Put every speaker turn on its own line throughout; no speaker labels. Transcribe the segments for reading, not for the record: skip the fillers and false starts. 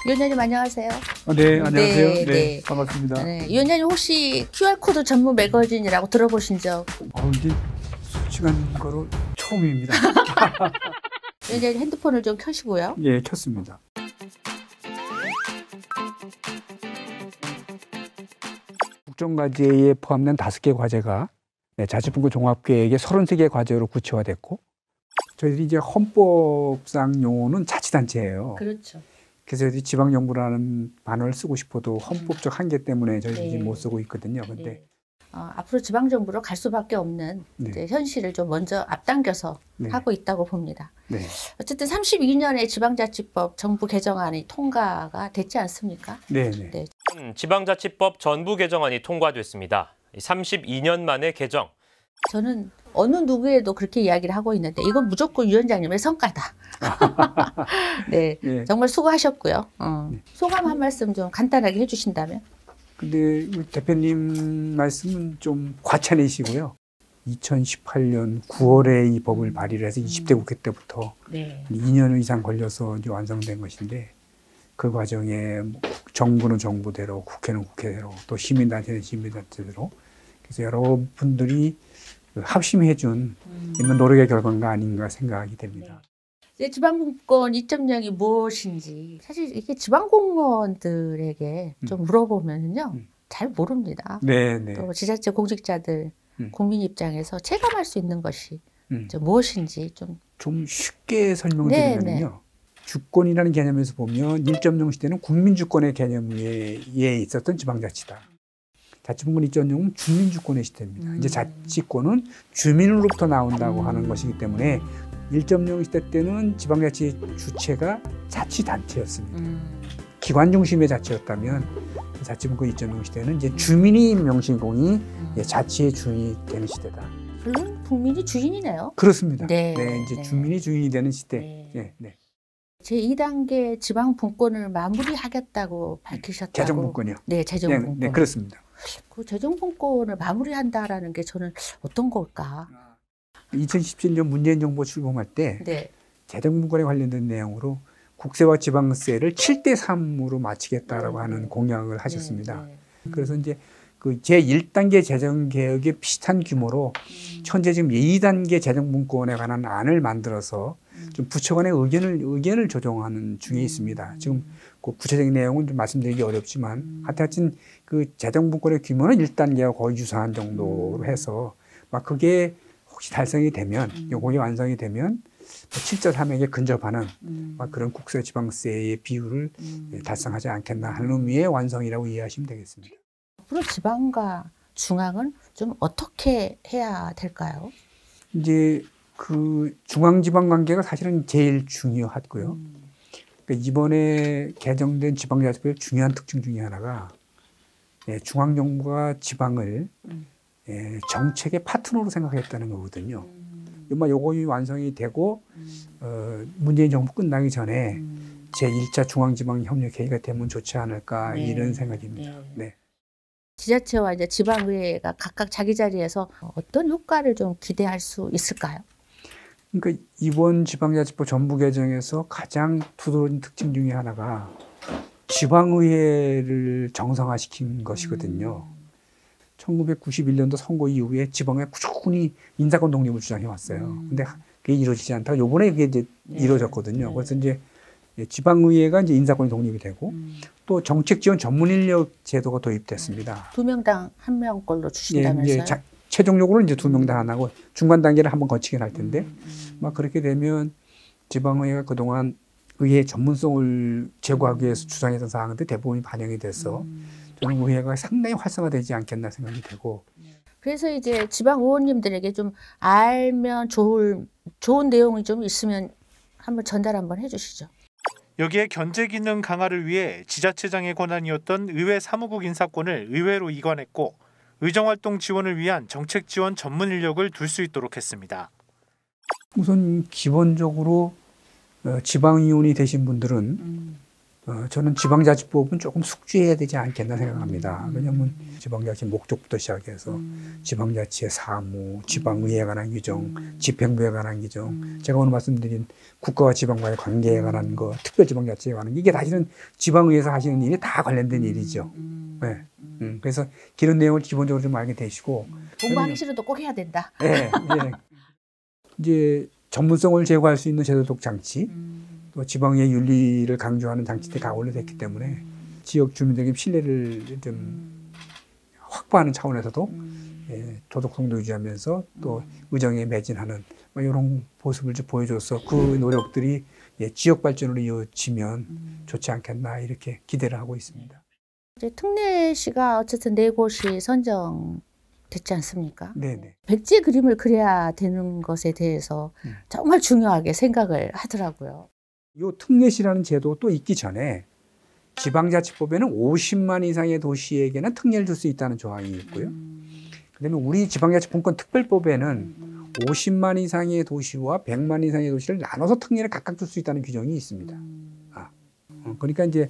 위원장님 안녕하세요.
네, 안녕하세요.
네,
네, 반갑습니다.
네. 위원장님 혹시 QR코드 전문 매거진이라고 들어보신 적?
이게 솔직한 거로 처음입니다.
위원장님 핸드폰을 좀 켜시고요.
예, 켰습니다. 국정과제에 포함된 5개 과제가 자치분권 종합계획의 33개 과제로 구체화됐고, 저희들이 이제 헌법상 용어는 자치단체예요.
그렇죠.
그래서 지방정부라는 단어를 쓰고 싶어도 헌법적 한계 때문에 저희들이
네.
못 쓰고 있거든요. 근데
네. 앞으로 지방정부로 갈 수밖에 없는
네.
이제 현실을 좀 먼저 앞당겨서
네.
하고 있다고 봅니다.
네.
어쨌든 32년에 지방자치법 정부 개정안이 통과가 됐지 않습니까?
네, 네.
네.
지방자치법 전부 개정안이 통과됐습니다. 32년 만에 개정.
저는 어느 누구에도 그렇게 이야기를 하고 있는데 이건 무조건 위원장님의 성과다. 네,
네.
정말 수고하셨고요.
네.
소감 한 말씀 좀 간단하게 해주신다면.
근데 우리 대표님 말씀은 좀 과찬이시고요. 2018년 9월에 이 법을 발의를 해서 20대 국회 때부터
네.
2년 이상 걸려서 이제 완성된 것인데, 그 과정에 정부는 정부대로, 국회는 국회대로, 또 시민단체는 시민단체대로, 그래서 여러분들이 합심해준 이런 노력의 결과가 아닌가 생각이 됩니다.
이제 지방분권 2.0이 무엇인지 사실 이게 지방공무원들에게 좀 물어보면요 잘 모릅니다.
네, 네.
또 지자체 공직자들, 국민 입장에서 체감할 수 있는 것이 무엇인지
좀 쉽게 설명드리면요. 주권이라는 개념에서 보면 1.0 시대는 국민주권의 개념에 있었던 지방자치다. 자치분권 2.0은 주민주권의 시대입니다. 이제 자치권은 주민으로부터 나온다고 하는 것이기 때문에 1.0 시대 때는 지방자치 주체가 자치단체였습니다. 기관 중심의 자치였다면 자치분권 2.0 시대는 이제 주민이 명실공히 자치의 주인이 되는 시대다.
물론 국민이 주인이네요.
그렇습니다.
네,
이제
네.
주민이 주인이 되는 시대.
네.
네.
제2단계 지방분권을 마무리하겠다고 밝히셨다고.
재정분권이요.
네, 재정분권.
네, 그렇습니다.
그 재정분권을 마무리한다라는 게 저는 어떤 걸까?
2017년 문재인 정부 출범할 때
네.
재정분권에 관련된 내용으로 국세와 지방세를 7대3으로 마치겠다라고 하는 공약을 하셨습니다. 그래서 이제 그 제1단계 재정개혁에 비슷한 규모로 현재 지금 2단계 재정분권에 관한 안을 만들어서 좀 부처 간의 의견을 조정하는 중에 있습니다. 지금 그 구체적인 내용은 좀 말씀드리기 어렵지만 하여튼 그 재정분권의 규모는 1단계와 거의 유사한 정도로 해서 막 그게 혹시 달성이 되면, 요거이 완성이 되면 7.3에게 근접하는 막 그런 국세 지방세의 비율을 달성하지 않겠나 하는 의미의 완성이라고 이해하시면 되겠습니다.
앞으로 지방과 중앙은 좀 어떻게 해야 될까요?
이제 그 중앙지방 관계가 사실은 제일 중요하고요. 그러니까 이번에 개정된 지방자치법의 중요한 특징 중에 하나가 중앙정부가 지방을 정책의 파트너로 생각했다는 거거든요. 요거이 완성이 되고 문재인 정부 끝나기 전에 제1차 중앙지방협력회의가 되면 좋지 않을까 이런 생각입니다. 네.
지자체와 이제 지방의회가 각각 자기 자리에서 어떤 효과를 좀 기대할 수 있을까요?
그러니까 이번 지방자치법 전부 개정에서 가장 두드러진 특징 중에 하나가 지방의회를 정상화시킨 것이거든요. 1991년도 선거 이후에 지방에 꾸준히 인사권 독립을 주장해 왔어요. 근데 그게 이루어지지 않다가 요번에 그게 이제 이루어졌거든요. 그래서 이제 지방의회가 이제 인사권이 독립이 되고 또 정책 지원 전문 인력 제도가 도입됐습니다.
2명당 1명꼴로 주신다면서요?
이제 최종 요구는 이제 2명당 하나고 중간 단계를 한번 거치긴 할 텐데 막 그렇게 되면 지방의회가 그동안 의회 전문성을 제고하기 위해서 주장했던 사항들 대부분이 반영이 돼서 저는 의회가 상당히 활성화되지 않겠나 생각이 되고.
그래서 이제 지방 의원님들에게 좀 알면 좋은 내용이 좀 있으면 한번 전달 한번 해주시죠.
여기에 견제 기능 강화를 위해 지자체장의 권한이었던 의회 사무국 인사권을 의회로 이관했고 의정활동 지원을 위한 정책 지원 전문 인력을 둘 수 있도록 했습니다.
우선 기본적으로 지방의원이 되신 분들은 저는 지방자치법은 조금 숙지해야 되지 않겠나 생각합니다. 왜냐하면 지방자치 목적부터 시작해서 지방자치의 사무, 지방의회에 관한 규정, 집행부에 관한 규정, 제가 오늘 말씀드린 국가와 지방과의 관계에 관한 거, 특별지방자치에 관한 이게 사실은 지방의회에서 하시는 일이 다 관련된 일이죠. 네. 그래서 그런 내용을 기본적으로 좀 알게 되시고
공부하기 싫어도 꼭 해야 된다.
네, 네. 이제 전문성을 제고할 수 있는 제도적 장치, 또 지방의 윤리를 강조하는 장치들이 다 올려졌기 때문에 지역 주민들에게 신뢰를 좀 확보하는 차원에서도 도덕성도 유지하면서 또 의정에 매진하는 이런 모습을 좀 보여줘서 그 노력들이 지역 발전으로 이어지면 좋지 않겠나 이렇게 기대를 하고 있습니다.
이제 특례시가 어쨌든 4곳이 선정됐지 않습니까?
네네.
백지의 그림을 그려야 되는 것에 대해서 정말 중요하게 생각을 하더라고요.
이 특례시라는 제도 또 있기 전에 지방자치법에는 50만 이상의 도시에게는 특례를 줄 수 있다는 조항이 있고요. 그다음에 우리 지방자치분권 특별법에는 50만 이상의 도시와 100만 이상의 도시를 나눠서 특례를 각각 줄 수 있다는 규정이 있습니다. 그러니까 이제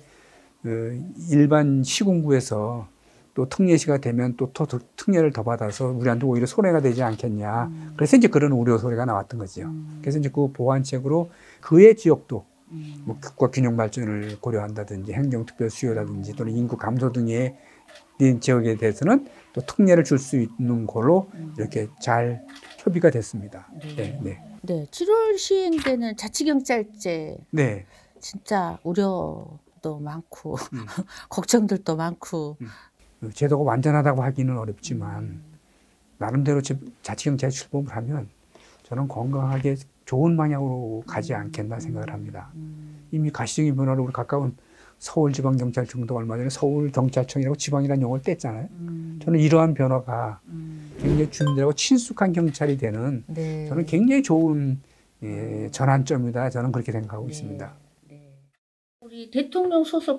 일반 시군구에서 또 특례시가 되면 또 특례를 더 받아서 우리한테 오히려 손해가 되지 않겠냐. 그래서 이제 그런 우려 소리가 나왔던 거죠. 그래서 이제 그 보완책으로 그의 지역도 뭐 국가 균형 발전을 고려한다든지 행정특별 수요라든지 또는 인구 감소 등의 지역에 대해서는 또 특례를 줄 수 있는 걸로 이렇게 잘 협의가 됐습니다. 네, 네.
네, 7월 시행되는 자치경찰제.
네.
진짜 우려도 많고 걱정들도 많고.
제도가 완전하다고 하기는 어렵지만 나름대로 자치경찰 출범을 하면 저는 건강하게 좋은 방향으로 가지 않겠나 생각을 합니다. 이미 가시적인 변화로 우리 가까운 서울지방경찰청도 얼마 전에 서울경찰청이라고 지방이라는 용어를 뗐잖아요. 저는 이러한 변화가 굉장히 주민들하고 친숙한 경찰이 되는
네.
저는 굉장히 좋은 전환점이다. 저는 그렇게 생각하고 있습니다.
네. 우리 대통령 소속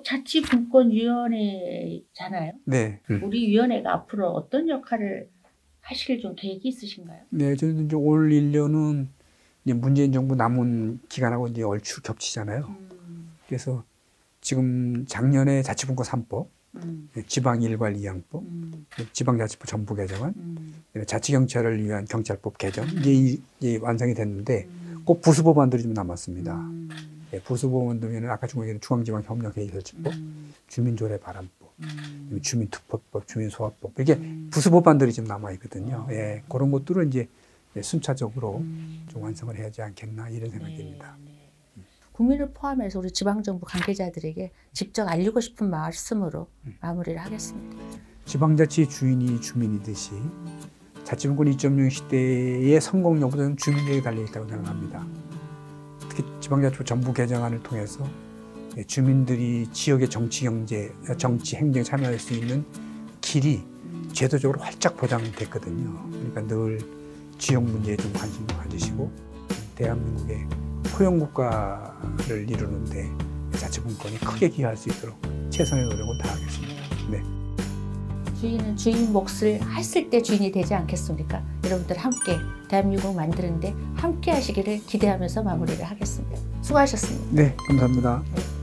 자치분권위원회잖아요.
네.
우리 위원회가 앞으로 어떤 역할을 하실 좀 계획이 있으신가요?
네, 저는 이제 올 1년은 이제 문재인 정부 남은 기간하고 이제 얼추 겹치잖아요. 그래서 지금 작년에 자치분권 3법, 지방 일괄 이양법, 지방자치법 전부 개정안, 자치경찰을 위한 경찰법 개정 이게 완성이 됐는데 꼭 부수법안들이 좀 남았습니다. 부수법안들은 아까 중앙지방협력회의 설치법, 주민조례 발안법, 주민투표법, 주민소화법 이게 부수법안들이 좀 남아 있거든요. 예, 그런 것들을 이제 순차적으로 좀 완성을 해야 하지 않겠나 이런 생각입니다.
국민을 포함해서 우리 지방정부 관계자들에게 직접 알리고 싶은 말씀으로 마무리를 하겠습니다.
지방자치 주인이 주민이듯이 자치분권 2.0 시대의 성공 여부는 주민에게 달려있다고 생각합니다. 특히 지방자치법 전부 개정안을 통해서 주민들이 지역의 정치, 경제, 정치, 행정에 참여할 수 있는 길이 제도적으로 활짝 보장됐거든요. 그러니까 늘 지역 문제에 좀 관심을 가지시고 대한민국의 포용국가를 이루는데 자치분권이 크게 기여할 수 있도록 최선의 노력을 다하겠습니다. 네.
주인은 주인 몫을 했을 때 주인이 되지 않겠습니까? 여러분들 함께 대한민국 만드는데 함께 하시기를 기대하면서 마무리를 하겠습니다. 수고하셨습니다.
네, 감사합니다.